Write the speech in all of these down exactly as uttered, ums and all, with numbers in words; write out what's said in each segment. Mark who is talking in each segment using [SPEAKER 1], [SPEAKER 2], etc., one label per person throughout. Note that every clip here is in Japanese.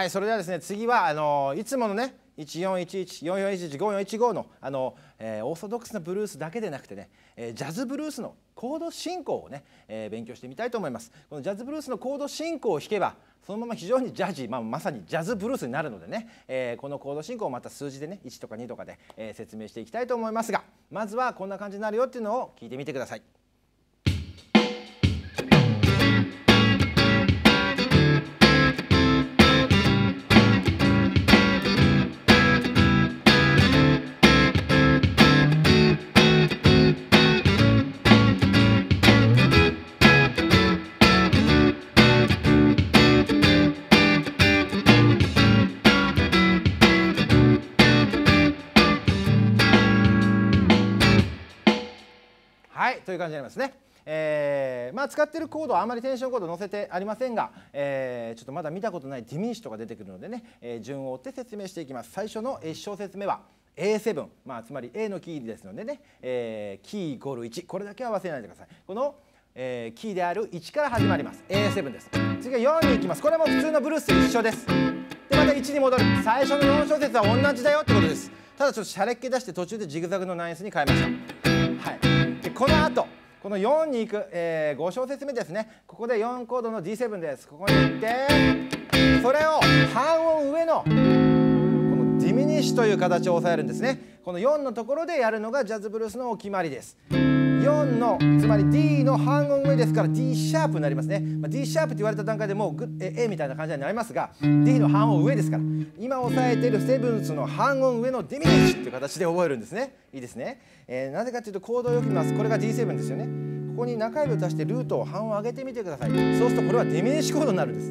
[SPEAKER 1] はい、それではですね、次はあのいつものねいちよんいちいち、よんよんいちいち、ごよんいちごのあの、えー、オーソドックスなブルースだけでなくてね、えー、ジャズブルースのコード進行をね、えー、勉強してみたいと思います。このジャズブルースのコード進行を弾けばそのまま非常にジャジー、まあ、まさにジャズブルースになるのでね、えー、このコード進行をまた数字でねいちとかにとかで、えー、説明していきたいと思いますが、まずはこんな感じになるよっていうのを聞いてみてください。はい、という感じになりますね。えーまあ、使っているコードはあまりテンションコード載せてありませんが、えー、ちょっとまだ見たことないディミニッシュとか出てくるのでね、えー、順を追って説明していきます。最初のいち小節目は エーセブン、まあ、つまり A のキーですのでね、えー、キーイコールいち、これだけは忘れないでください。この、えー、キーであるいちから始まります。 エーセブン です。次はよんに行きます。これも普通のブルースと一緒です。でまたいちに戻る。最初のよん小節は同じだよってことです。ただちょっとシャレっ気出して途中でジグザグのナインスに変えました。はい、でこの後このよんに行く、えー、ご小節目ですね。ここでよんコードの ディーセブン です。ここに行ってそれを半音上のこのディミニッシュという形を押さえるんですね。このよんのところでやるのがジャズブルースのお決まりです。よんのつまり ディー の半音上ですから ディー シャープになりますね。まあ、ディー シャープって言われた段階でもうグッ A みたいな感じになりますが ディー の半音上ですから、今押さえているセブンスの半音上のディミニッシュっていう形で覚えるんですね。いいですね。えー、なぜかというとコードをよく見ます。これが ディーセブン ですよね。ここに中指を足してルートを半音上げてみてください。そうするとこれはディミニッシュコードになるんです。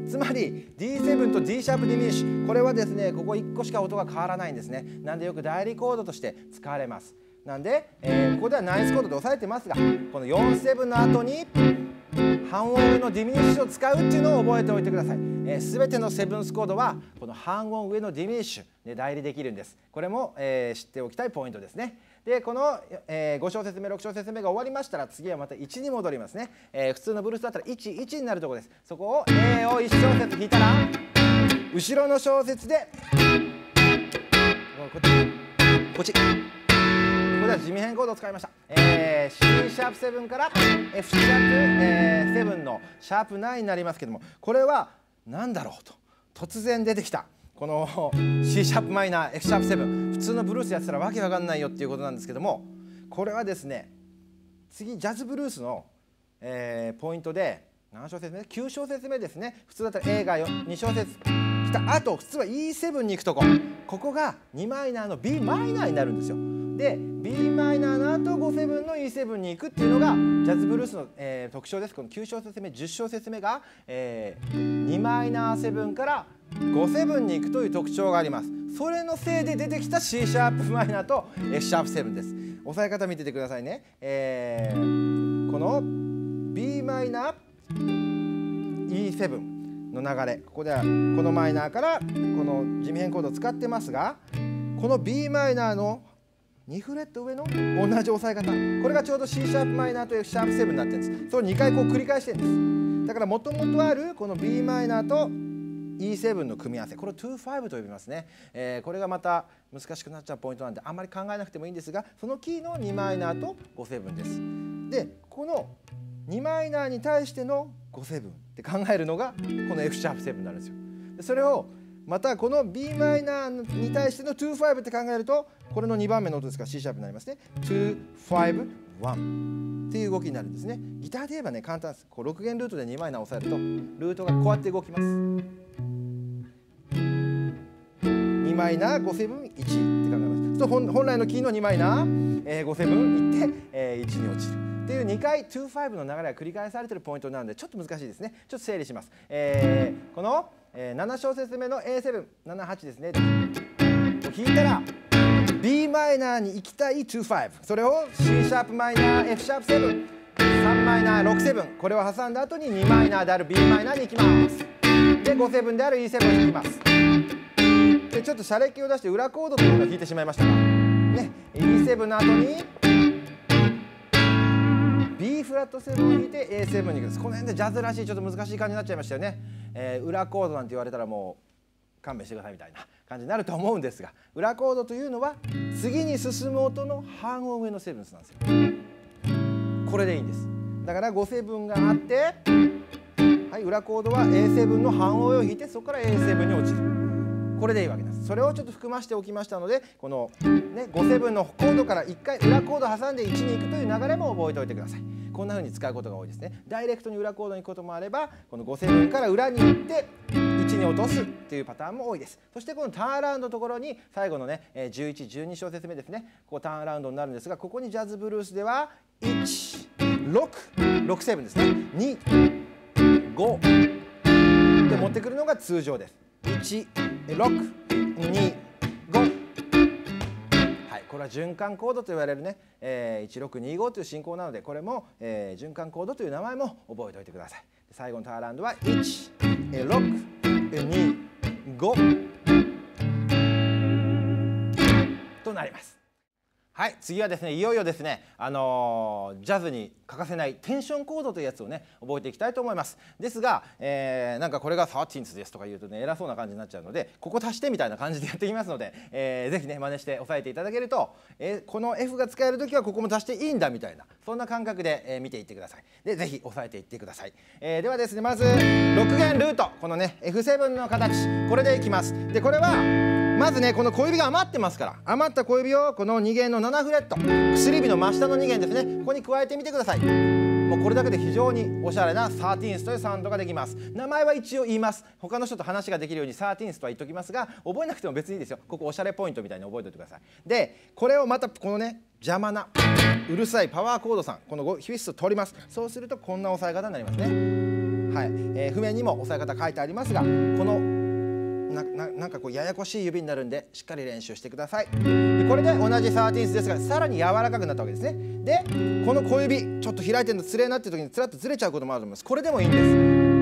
[SPEAKER 1] つまり ディーセブン と D シャープディミニッシュ、これはですねここいっこしか音が変わらないんですね。なんでよく代理コードとして使われます。なんで、えー、ここではナインスコードで押さえてますが、このよんセブンの後に半音上のディミニッシュを使うっていうのを覚えておいてください。えー、全てのセブンスコードはこの半音上のディミニッシュで代理できるんです。これも、えー、知っておきたいポイントですね。でこの、えー、ご小節目ろく小節目が終わりましたら次はまたいちに戻りますね。えー、普通のブルースだったらいちいちになるところです。そこを A をいち小節弾いたら後ろの小節でこっちこっちここでは地味変コードを使いました。えー、C シャープセブンから F シャープ、えー、セブンのシャープナインになりますけども、これは何だろうと突然出てきたこの C シャープマイナー F シャープセブン、普通のブルースやってたらわけわかんないよっていうことなんですけども、これはですね次ジャズブルースの、えー、ポイントで何小節目きゅう小節目ですね。普通だったら A がに小節来た後普通は イーセブン に行くとこ、ここがにマイナーの ビーマイナーになるんですよ。で ビーマイナーの後ごセブンの イーセブン に行くっていうのがジャズブルースの、えー、特徴です。このきゅう小節目じゅっ小節目が、えー、にマイナーセブンからごセブンに行くという特徴があります。それのせいで出てきた C シャープマイナーと F シャープセブンです。押さえ方見ててくださいね。えー、この ビーマイナー イーセブン の流れ、ここではこのマイナーからこの地味変コードを使ってますが、この ビーマイナーのにフレット上の同じ押さえ方、これがちょうど C シャープマイナーと F シャープセブンになってるんです。それをにかいこう繰り返してるんです。だからもともとあるこの ビーマイナーと イーセブン の組み合わせ、これをにじゅうごと呼びますね。えー、これがまた難しくなっちゃうポイントなんであんまり考えなくてもいいんですが、そのキーのにマイナーとごセブンです。でこのにマイナーに対してのごセブンって考えるのがこの F シャープセブンになるんですよ。でそれをまたこの ビーマイナーに対してのにじゅうごって考えるとこれのにばんめの音ですから C シャープになりますね。にじゅうご、いちっていう動きになるんですね。ギターで言えばね簡単です。こうろく弦ルートでにマイナーを押さえるとルートがこうやって動きます。にマイナーごセブンいちって考えます。そう本来のキーのにマイナー、えー、ごセブンいって、えー、いちに落ちるっていうにかいにじゅうごの流れが繰り返されているポイントなのでちょっと難しいですね。ちょっと整理します。えー、このえー、なな小節目の エーセブン、ななはちですね。弾いたら ビーマイナーに行きたいにじゅうご、それを C シャープマイナー F シャープセブン、さんマイナーろくセブン、これを挟んだ後ににマイナーである ビーマイナーに行きます。でごセブンである イーセブン に行きます。でちょっとシャレっ気を出して裏コードというのを弾いてしまいましたが、ね、イーセブン の後に B フラットセブンを弾いて エーセブン に行くんです。この辺でジャズらしいちょっと難しい感じになっちゃいましたよね。えー、裏コードなんて言われたらも勘弁してくださいみたいな感じになると思うんですが、裏コードというのは次に進む音の半音上のセブンスなんですよ。これでいいんです。だからごセブンがあって、はい、裏コードは エーセブン の半音上を弾いて、そこから エーセブン に落ちる。これでいいわけです。それをちょっと含ましておきましたので、この、ね、ごセブンのコードからいっかい裏コード挟んでいちに行くという流れも覚えておいてください。こんな風に使うことが多いですね。ダイレクトに裏コードに行くこともあれば、このごセブンから裏に行っていちに落とすっていうパターンも多いです。そしてこのターンアラウンドのところに最後のねじゅういち、じゅうに小節目ですね、こうターンアラウンドになるんですが、ここにジャズブルースではいち、ろく、ろくセブンですね、に、ごで持ってくるのが通常です。いち、ろく、に、ご、はい、これは循環コードと言われるね、えー、いちろくにごという進行なので、これも、えー、循環コードという名前も覚えておいてください。最後のターンアラウンドはいち、ろく、に、ごとなります。はい、次はですね、いよいよですね、あのー、ジャズに欠かせないテンションコードというやつをね覚えていきたいと思います。ですが、えー、なんかこれがサーティーンスですとか言うとね偉そうな感じになっちゃうので、ここ足してみたいな感じでやっていきますので、えー、ぜひね真似して押さえていただけると、えー、この F が使える時はここも足していいんだみたいな、そんな感覚で、えー、見ていってください。でぜひ押さえていってください。えー、ではですね、まずろく弦ルート、このね エフセブン の形、これでいきます。でこれはまずね、この小指が余ってますから、余った小指をこのに弦のななフレット、薬指の真下のに弦ですね、ここに加えてみてください。もうこれだけで非常におしゃれなサーティーンスというサウンドができます。名前は一応言います。他の人と話ができるようにサーティーンスとは言っておきますが、覚えなくても別にいいですよ。ここおしゃれポイントみたいに覚えておいてください。でこれをまたこのね邪魔なうるさいパワーコードさん、このフィフスを取ります。そうするとこんな押さえ方になりますね。はい、えー、譜面にも押さえ方書いてありますが、このな, な, なんかこうややこしい指になるんでしっかり練習してください。でこれで同じサーティーンスですが、さらに柔らかくなったわけですね。でこの小指ちょっと開いてるのつれえなっていう時につらっとずれちゃうこともあると思います。これでもいいんです。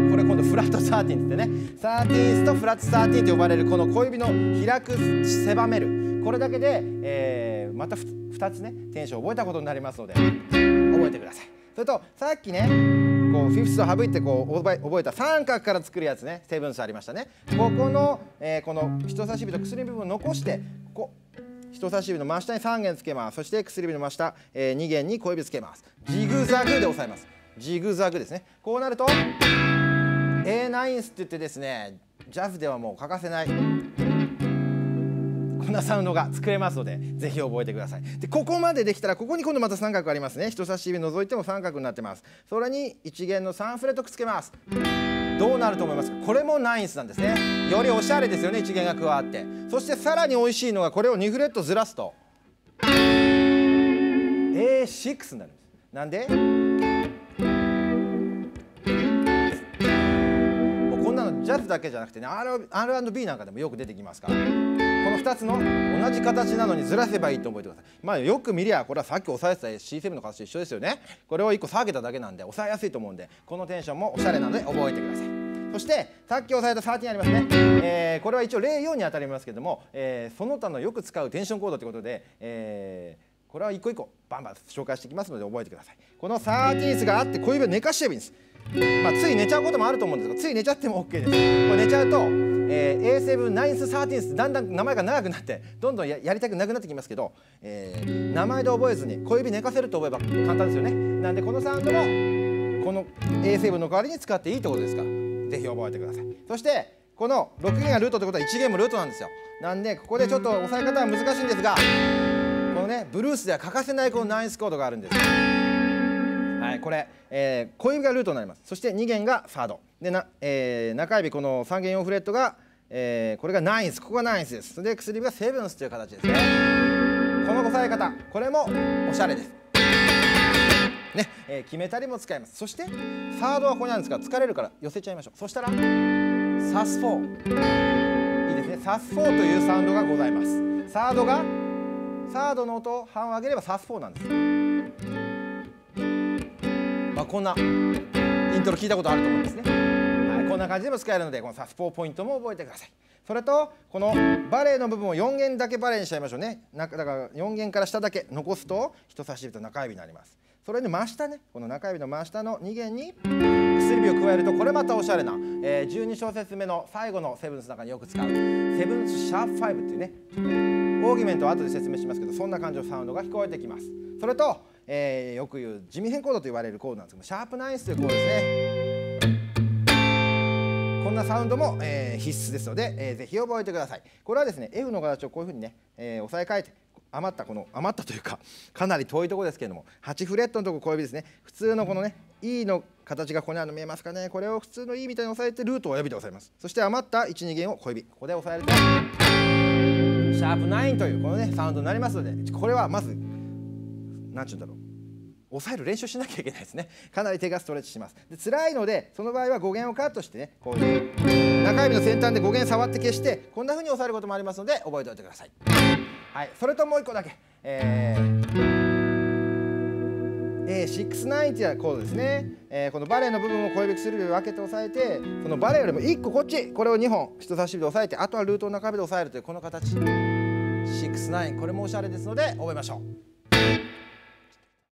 [SPEAKER 1] これ今度フラットサーティーンってね、サーティーンスとフラットサーティーンと呼ばれるこの小指の開く狭める、これだけで、えー、またふたつねテンションを覚えたことになりますので覚えてください。それとさっきねこうフィフスを省いてこう覚え覚えた三角から作るやつね、セブンスありましたね。ここの、えー、この人差し指と薬指部分を残して、ここ人差し指の真下にさん弦つけます。そして薬指の真下、えー、に弦に小指つけます。ジグザグで押さえます。ジグザグですね。こうなると エーナインス って言ってですね、ジャズではもう欠かせないこんなサウンドが作れますので、ぜひ覚えてください。でここまでできたら、ここに今度また三角ありますね。人差し指除いても三角になってます。それにいち弦のさんフレットくっつけます。どうなると思いますか？これもナインスなんですね。よりおしゃれですよね、いち弦が加わって。そしてさらに美味しいのが、これをにフレットずらすと エーシックス になるんです。なんでもうこんなのジャズだけじゃなくてね、 アールアンドビー なんかでもよく出てきますから、このふたつの同じ形なのにずらせばいいと覚えてください。まあよく見りゃこれはさっき押さえてた シーセブン の形と一緒ですよね。これをいっこ下げただけなんで押さえやすいと思うんで、このテンションもおしゃれなので覚えてください。そしてさっき押さえたさんティーンありますね、えー、これは一応ゼロよんに当たりますけども、えー、その他のよく使うテンションコードということで、えー、これは一個一個バンバン紹介していきますので覚えてください。このサーティーンスがあって小指を寝かしちゃえばいいんです。まあ、つい寝ちゃうこともあると思うんですが、つい寝ちゃっても OK です。これ寝ちゃうと、えー、エーセブン、ナインス、サーティーンスだんだん名前が長くなってどんどん や, やりたくなくなってきますけど、えー、名前で覚えずに小指寝かせると覚えば簡単ですよね。なんでこのサウンドもこの エーセブン の代わりに使っていいってことですから、ぜひ覚えてください。そしてこのろく弦がルートってことはいち弦もルートなんですよ。なんでここでちょっと押さえ方は難しいんですが、このねブルースでは欠かせないこのナインスコードがあるんです。はい、これ、えー、小指がルートになります。そしてに弦がサードでな、えー、中指このさん弦よんフレットが、えー、これがナインス、ここがナインスです。で薬指がセブンスという形ですね。この押さえ方、これもおしゃれですね、えー、決めたりも使います。そしてサードはここにあるんですが、疲れるから寄せちゃいましょう。そしたらサスフォー、いいですね、サスフォーというサウンドがございます。サードがサードの音を半を上げればサスフォーなんです。まあこんなイントロ聞いたことあると思うんですね。はい、こんな感じでも使えるので、このサスフォーポイントも覚えてください。それとこのバレエの部分をよん弦だけバレエにしちゃいましょうね。だからよん弦から下だけ残すと人差し指と中指になります。 それに真下ね、この中指の真下のに弦に薬指を加えると、これまたおしゃれな、えー、じゅうに小節目の最後のセブンスの中によく使うセブンスシャープファイブっていうね、オーギュメントは後で説明しますけど、そんな感じのサウンドが聞こえてきます。それと、えー、よく言う地味変コードと言われるコードなんですけど、シャープナインスというコードですね。こんなサウンドも、えー、必須ですので、えー、ぜひ覚えてください。これはですね F の形をこういうふうにね、えー、押さえ替えて、余ったこの余ったというかかなり遠いところですけれども、はちフレットのところ小指ですね、普通のこのね E の形がここにあるの見えますかね。これを普通の E みたいに押さえてルートを親指で押さえます。そして余ったいち、に弦を小指、ここで押さえるとシャープナインというこのねサウンドになりますので、これはまず何て言うんだろう、押さえる練習しなきゃいけないですね。かなり手がストレッチします。で辛いので、その場合はご弦をカットしてね、こういう中指の先端でご弦触って消して、こんな風に押さえることもありますので覚えておいてください。はい、それともう一個だけ、えー、えー、シックスナインっていうコードですね。えー、このバレーの部分を小指薬指で分けて押さえて、そのバレーよりもいっここっち、これをにほん人差し指で押さえて、あとはルートを中指で押さえるというこの形、シックスナイン、これもおしゃれですので覚えましょう。